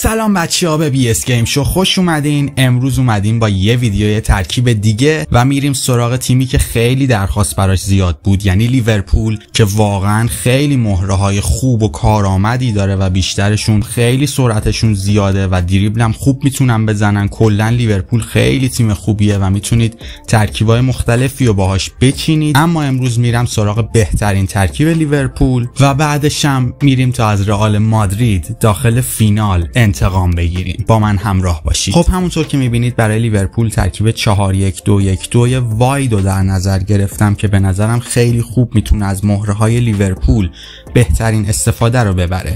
سلام بچه‌ها، به بی اس گیم شو خوش اومدین. امروز اومدیم با یه ویدیوی ترکیب دیگه و میریم سراغ تیمی که خیلی درخواست براش زیاد بود، یعنی لیورپول، که واقعا خیلی مهره‌های خوب و کارآمدی داره و بیشترشون خیلی سرعتشون زیاده و دریبل هم خوب میتونن بزنن. کلا لیورپول خیلی تیم خوبیه و میتونید ترکیبای مختلفی رو باهاش بچینید. اما امروز میرم سراغ بهترین ترکیب لیورپول و بعدش هم میریم تا از رئال مادرید داخل فینال انتقام بگیریم. با من همراه باشید. خب همونطور که میبینید برای لیورپول ترکیب 4-1-2-1-2 واید رو در نظر گرفتم که به نظرم خیلی خوب میتونه از مهره‌های لیورپول بهترین استفاده رو ببره.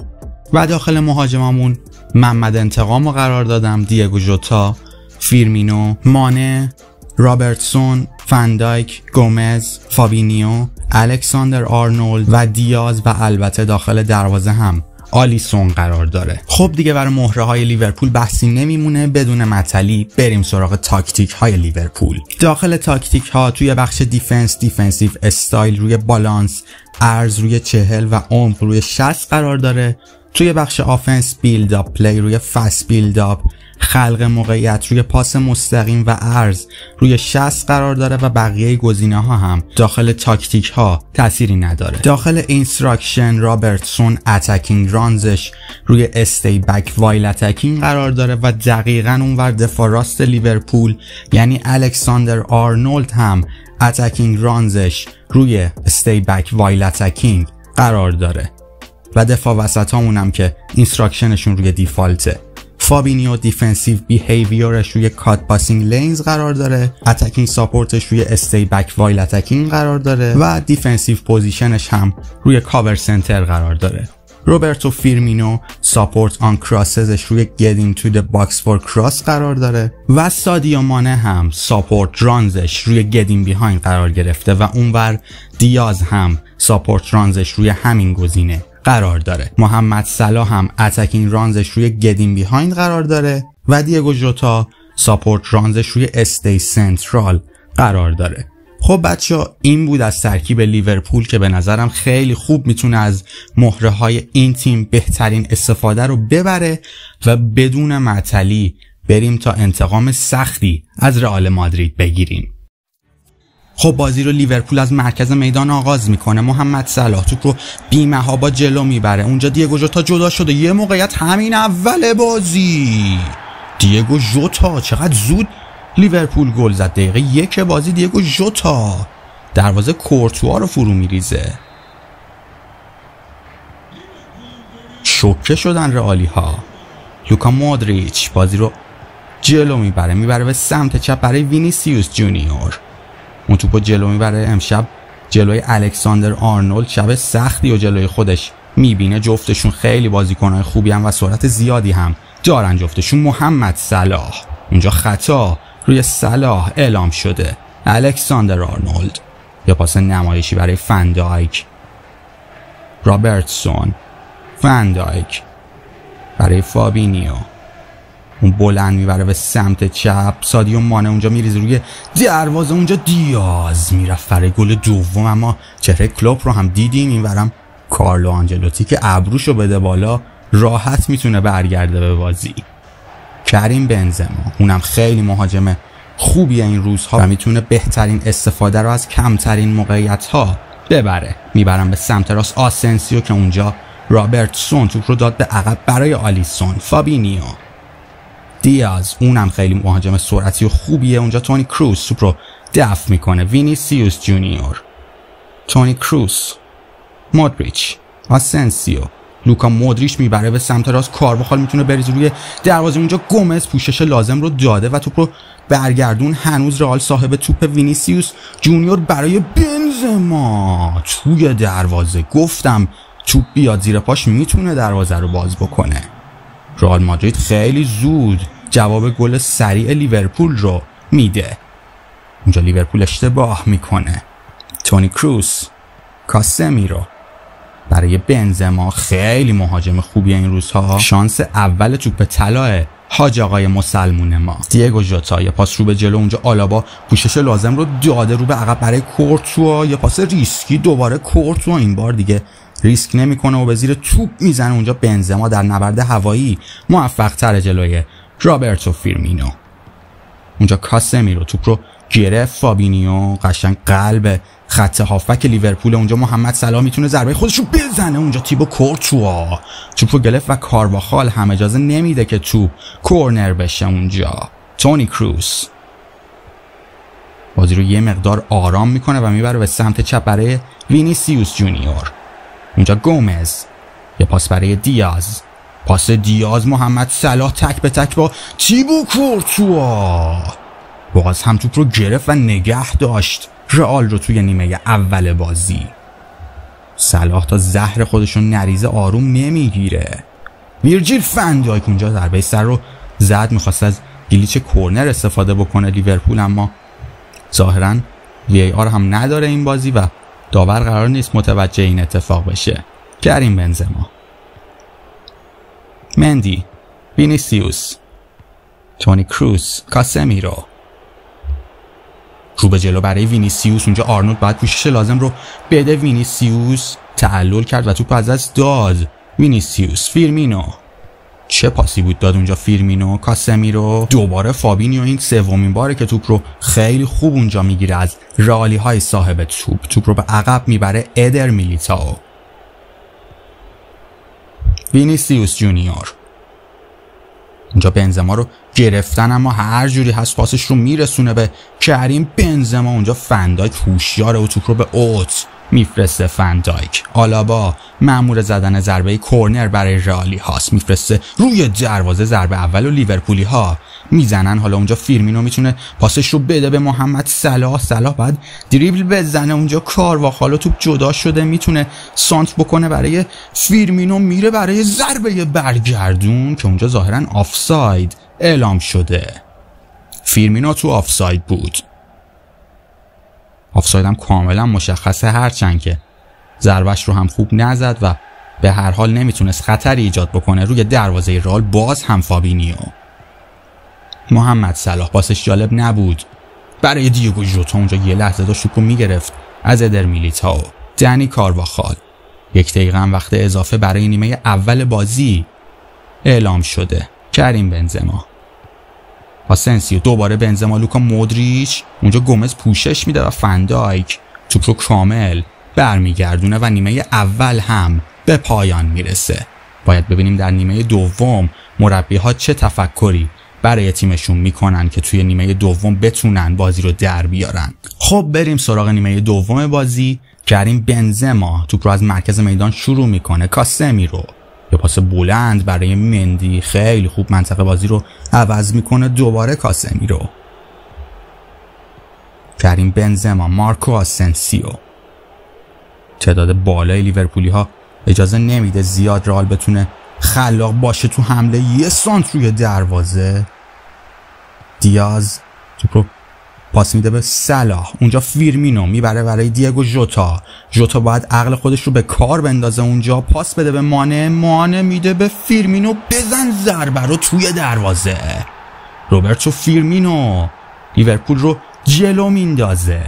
و داخل مهاجمامون محمد انتقام رو قرار دادم، دیگو ژوتا، فیرمینو، مانه، رابرتسون، فندایک، گومز، فابینیو، الکساندر آرنولد و دیاز و البته داخل دروازه هم آلیسون قرار داره. خب دیگه برای مهره‌های لیورپول بحثی نمیمونه، بدون معطلی بریم سراغ تاکتیک‌های لیورپول. داخل تاکتیک‌ها توی بخش دیفنسیو استایل روی بالانس، عرض روی 40 و عمق روی 60 قرار داره. توی بخش آفنس بیلد اپ پلی روی فست بیلد اپ، خلق موقعیت روی پاس مستقیم و عرض روی 60 قرار داره و بقیه گزینه‌ها هم داخل تاکتیک‌ها تأثیری نداره. داخل اینستراکشن رابرتسون اتکینگ رانزش روی استی بک وایل اتکینگ قرار داره و دقیقاً اونور دفاع راست لیورپول یعنی الکساندر آرنولد هم اتکینگ رانزش روی استی بک وایل اتکینگ قرار داره و دفاع وسطامون هم که اینستراکشنشون روی دیفالته. فابینیو دیفنسیو بیهیویرش روی کات پاسینگ لینز قرار داره، اتکینگ ساپورتش روی استی بک وایل اتکینگ قرار داره و دیفنسیو پوزیشنش هم روی کاور سنتر قرار داره. روبرتو فیرمینو ساپورت آن کراسزش روی گیتینگ تو د باکس فور کراس قرار داره و سادیو مانه هم ساپورت رانزش روی گیتینگ بیهایند قرار گرفته و اونور دیاز هم ساپورت رانزش روی همین گزینه قرار داره. محمد صلاح هم اتکینگ رانزش روی گیتینگ بیهایند قرار داره و دیگو ژوتا ساپورت رانزش روی استی سنترال قرار داره. خب بچه‌ها این بود از ترکیب لیورپول که به نظرم خیلی خوب میتونه از مهره‌های این تیم بهترین استفاده رو ببره و بدون معطلی بریم تا انتقام سختی از رئال مادرید بگیریم. خب بازی رو لیورپول از مرکز میدان آغاز میکنه. محمد صلاح توپ رو بی‌محابا با جلو میبره. اونجا دیگو ژوتا جدا شده. یه موقعیت همین اول بازی دیگو ژوتا چقدر زود لیورپول گل زد. دقیقه 1 بازی دیگو ژوتا دروازه کورتوا رو فرو میریزه. شوکه شدن رئالی ها. لوکا مودریچ بازی رو جلو میبره به سمت چپ برای وینیسیوس جونیور. اون توپو جلو میبره. امشب جلوی الکساندر آرنولد شب سختی و جلوی خودش میبینه. جفتشون خیلی بازیکنهای خوبی هم و سرعت زیادی هم دارن جفتشون. محمد صلاح اونجا خطا روی صلاح اعلام شده. الکساندر آرنولد یا پاس نمایشی برای فندایک. رابرتسون، فندایک برای فابینیو، اون بلند میبره به سمت چپ. سادیو مانه اونجا میریزه روی دروازه. اونجا دیاز میرفت برای گل دوم، اما چهره کلوپ رو هم دیدیم. اینورم کارلو آنجلوتی که ابروشو بده بالا راحت میتونه برگرده به بازی. کریم بنزما اونم خیلی مهاجم خوبیه این روزها و میتونه بهترین استفاده رو از کمترین موقعیت ها ببره. میبرم به سمت راست آسنسیو که اونجا رابرتسون توپ رو داد به عقب برای آلیسون. فابینیو، دیاز اونم خیلی مهاجم سرعتی و خوبیه. اونجا تونی کروس توپ رو دفع میکنه. وینیسیوس جونیور، تونی کروس، مودریچ، آسنسیو. لوکا مودریچ میبره به سمت راست. کارواخال میتونه بریزه روی دروازه. اونجا گومز پوشش لازم رو داده و توپ رو برگردون. هنوز رئال صاحب توپ. وینیسیوس جونیور برای بنزما توی دروازه. گفتم توپ بیاد زیر پاش میتونه دروازه رو باز بکنه. رئال مادرید خیلی زود جواب گل سریع لیورپول رو میده. اونجا لیورپول اشتباه میکنه. تونی کروس، کاسمیرو برای بنزما. خیلی مهاجم خوبیه این روزها. شانس اول توپ طلای حاج آقای مسلمون ما. دیگو ژوتا یه پاس رو به جلو. اونجا آلابا پوشش لازم رو داده رو به عقب برای کورتوا. یه پاس ریسکی دوباره کورتوا. این بار دیگه ریسک نمیکنه و به زیر توپ میزنه. اونجا بنزما در نبرد هوایی موفق تر جلوی رابرتو فیرمینو. اونجا کاسمیرو توپ رو گرفت، فابینیو قشنگ قلب خط هافبک لیورپول. اونجا محمد صلاح میتونه ضربه خودش رو بزنه. اونجا تیبو کورتوا توپ رو گرفت و کارواخال هم اجازه نمیده که توپ کورنر بشه. اونجا تونی کروس بازی رو یه مقدار آرام میکنه و میبره به سمت چپ برای وینیسیوس جونیور. اونجا گومز، یه پاس برای دیاز، پاس دیاز، محمد صلاح تک به تک با تیبو کورتوا باز هم توپ رو گرفت و نگه داشت رئال رو توی نیمه اول بازی. صلاح تا زهر خودشون نریزه آروم نمیگیره. ویرجیل فن دایک اونجا ضربه سر رو زد، میخواست از گلیچ کورنر استفاده بکنه لیورپول، اما ظاهرا وی آر هم نداره این بازی و داور قرار نیست متوجه این اتفاق بشه. کریم بنزما، مندی، وینیسیوس، تونی کروس، کاسمیرو رو به جلو برای وینیسیوس. اونجا آرنولد باید پوشش لازم رو بده. وینیسیوس تعلل کرد و توپ از دست داد. وینیسیوس، فیرمینو، چه پاسی بود داد اونجا فیرمینو. کاسمیرو، دوباره فابینیو. این سومین باره که توپ رو خیلی خوب اونجا میگیره از رالی های صاحب توپ رو به عقب میبره. ادر میلیتائو، وینیسیوس جونیور اونجا بنزما رو گرفتن، اما هر جوری هست پاسش رو میرسونه به کریم بنزما. اونجا فندایک هوشیاره و توپ رو به اوت میفرسته. فندایک، آلابا مأمور زدن ضربه کورنر برای رئالی هاست، میفرسته روی دروازه. ضربه اول و لیورپولی ها میزنن. حالا اونجا فیرمینو میتونه پاسش رو بده به محمد صلاح. صلاح بعد دریبل بزنه. اونجا کارواخال توپ جدا شده، میتونه سانت بکنه برای فیرمینو، میره برای ضربه برگردون که اونجا ظاهرا آفساید اعلام شده. فیرمینو تو آفساید بود. آفساید هم کاملا مشخصه، هرچند که ضربش رو هم خوب نزد و به هر حال نمیتونست خطری ایجاد بکنه روی دروازه رئال. باز هم فابینیو، محمد صلاح پاسش جالب نبود برای دیگو ژوتا. اونجا یه لحظه داشت توپو میگرفت از ادر میلیتائو. دنی کارواخال، 1 دقیقه هم وقت اضافه برای نیمه اول بازی اعلام شده. کریم بنزما، آسنسیو، دوباره بنزما، لوکا مودریچ. اونجا گومز پوشش میده و فندایک توپ رو کامل برمیگردونه و نیمه اول هم به پایان میرسه. باید ببینیم در نیمه دوم مربی ها چه تفکری برای تیمشون میکنن که توی نیمه دوم بتونن بازی رو در بیارن. خب بریم سراغ نیمه دوم بازی. کریم بنزما توپ رو از مرکز میدان شروع میکنه. کاسمیرو، یه پاس بلند برای مندی، خیلی خوب منطقه بازی رو عوض میکنه. دوباره کاسمیرو، کریم بنزما، مارکو آسنسیو. تعداد بالای لیورپولی ها اجازه نمیده زیاد رئال بتونه خلاق باشه تو حمله. یه سانت روی دروازه. دیاز توپ رو پاس میده به صلاح. اونجا فیرمینو میبره برای دیگو ژوتا. ژوتا باید عقل خودش رو به کار بندازه. اونجا پاس بده به مانه میده به فیرمینو. بزن ضربه رو توی دروازه. روبرتو فیرمینو لیورپول رو جلو میندازه.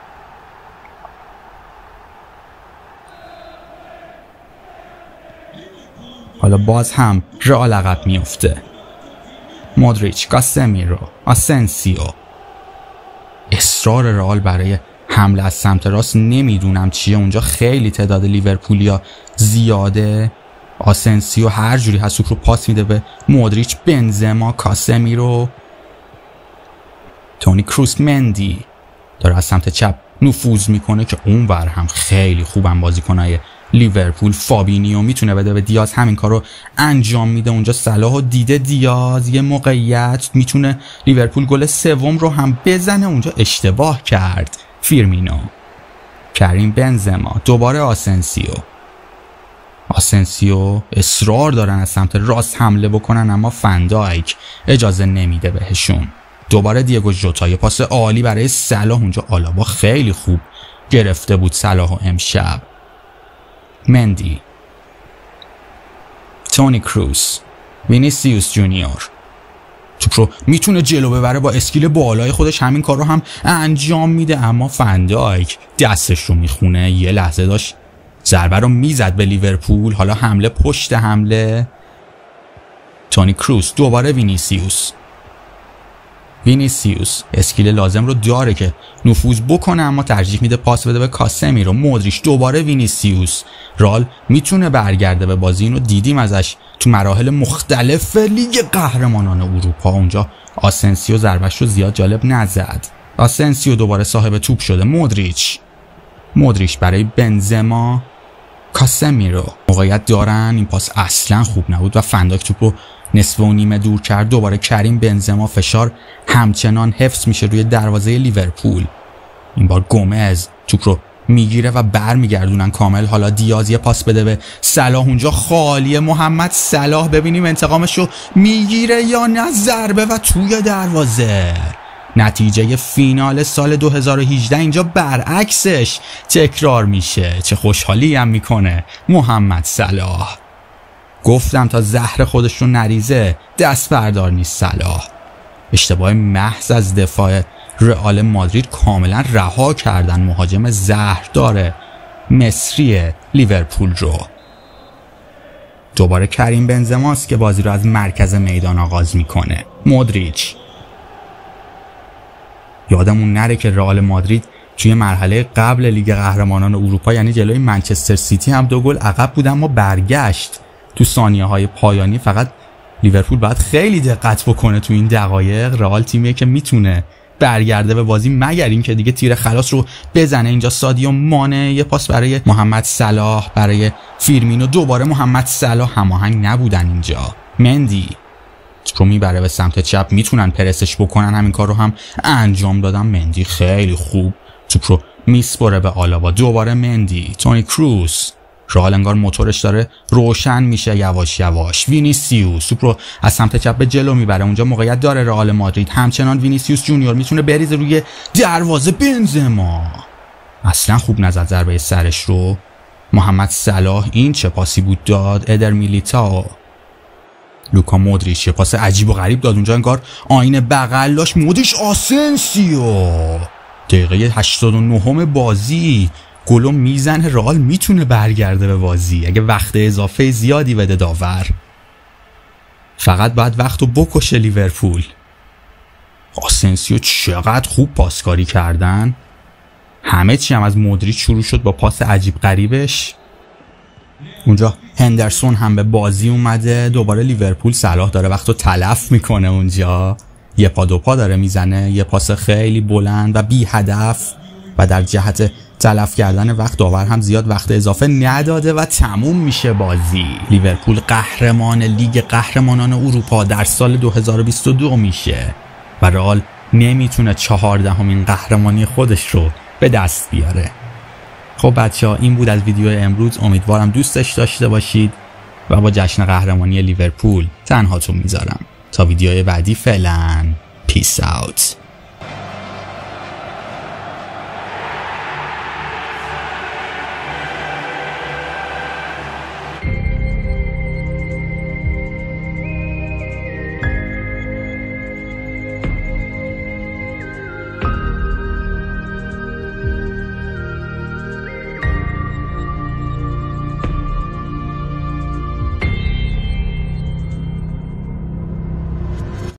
حالا باز هم رئال عقب میفته. مودریچ، کاسمیرو، آسنسیو. اصرار رئال برای حمله از سمت راست نمیدونم چیه. اونجا خیلی تعداد لیورپولیا زیاده. آسنسیو هر جوری هست رو پاس میده به مودریچ. بنزما، کاسمیرو، تونی کروس، مندی داره از سمت چپ نفوذ میکنه که اونور هم خیلی خوبن بازیکنای لیورپول. فابینیو میتونه بده به دیاز، همین کارو انجام میده. اونجا صلاحو دیده دیاز، یه موقعیت میتونه لیورپول گل سوم رو هم بزنه. اونجا اشتباه کرد فیرمینو. کریم بنزما، دوباره آسنسیو اصرار دارن از سمت راست حمله بکنن، اما فندایک اجازه نمیده بهشون. دوباره دیگو ژوتا، یه پاس عالی برای صلاح. اونجا آلابا خیلی خوب گرفته بود صلاحو امشب. مندی، تونی کروس، وینیسیوس جونیور توپ رو میتونه جلو ببره با اسکیل بالای خودش، همین کار رو هم انجام میده، اما فندایک دستش رو میخونه. یه لحظه داشت ضربه رو میزد به لیورپول. حالا حمله پشت حمله. تونی کروس، دوباره وینیسیوس اسکیل لازم رو داره که نفوذ بکنه، اما ترجیح میده پاس بده به کاسمیرو. مودریچ، دوباره وینیسیوس. رئال میتونه برگرده به بازی، اینو دیدیم ازش تو مراحل مختلف لیگ قهرمانان اروپا. اونجا آسنسیو ضربهش رو زیاد جالب نزد. آسنسیو دوباره صاحب توپ شده. مودریچ برای بنزما. کاسمیرو موقعیت دارن، این پاس اصلا خوب نبود و فنداک توپ رو نصف و نیمه دور کرد. دوباره کریم بنزما. فشار همچنان حفظ میشه روی دروازه لیورپول. این بار گومز توپ رو میگیره و برمیگردونن کامل. حالا دیاز یه پاس بده به صلاح، اونجا خالیه. محمد صلاح ببینیم انتقامش رو میگیره یا نه. ضربه و توی دروازه. نتیجه فینال سال 2018 اینجا برعکسش تکرار میشه. چه خوشحالی هم میکنه محمد صلاح. گفتم تا زهر خودش رو نریزه دست بردار نیست صلاح. اشتباه محض از دفاع رئال مادرید، کاملا رها کردن مهاجم زهردار مصری لیورپول رو. دوباره کریم بنزماست که بازی رو از مرکز میدان آغاز میکنه. مودریچ. یادمون نره که رئال مادرید توی مرحله قبل لیگ قهرمانان اروپا، یعنی جلوی منچستر سیتی، هم 2 گل عقب بود اما برگشت تو ثانیه‌های پایانی. فقط لیورپول باید خیلی دقت بکنه تو این دقایق. رئال تیمیه که میتونه برگرده به بازی، مگر اینکه دیگه تیر خلاص رو بزنه. اینجا سادیو مانه، یه پاس برای محمد صلاح، برای فیرمینو. دوباره محمد صلاح. هماهنگ نبودن اینجا. مندی رو میبره به سمت چپ، میتونن پرسش بکنن، همین کار رو هم انجام دادن. مندی خیلی خوب توپ رو میسپره به آلابا. دوباره مندی. تونی کروس. رئال انگار موتورش داره روشن میشه یواش یواش. وینیسیوس توپ رو از سمت چپ به جلو میبره. اونجا موقعیت داره رئال مادرید. همچنان وینیسیوس جونیور میتونه بریزه روی دروازه. بنزما اصلا خوب نزد ضربه سرش رو. محمد صلاح. این چه پاسی بود داد؟ ادر میلیتائو. لوکا مودریچ یه پاس عجیب و غریب داد اونجا، انگار آینه بغل داشت. مودریچ. آسنسیو. دقیقه 89 بازی گلو میزنه. رئال میتونه برگرده به بازی اگه وقت اضافه زیادی بده داور. فقط باید وقتو بکشه لیورپول. آسنسیو چقدر خوب پاسکاری کردن. همه چی هم از مودریچ شروع شد با پاس عجیب غریبش. اونجا هندرسون هم به بازی اومده. دوباره لیورپول. صلاح داره وقتو تلف میکنه اونجا. یه پا دو پا داره میزنه. یه پاس خیلی بلند و بی هدف و در جهت تلف کردن وقت. داور هم زیاد وقت اضافه نداده و تموم میشه بازی. لیورپول قهرمان لیگ قهرمانان اروپا در سال 2022 میشه و رئال نمیتونه 14مین قهرمانی خودش رو به دست بیاره. خب بچه‌ها، این بود از ویدیو امروز. امیدوارم دوستش داشته باشید و با جشن قهرمانی لیورپول تنهاتون میذارم. تا ویدیوی بعدی فعلا پیس اوت.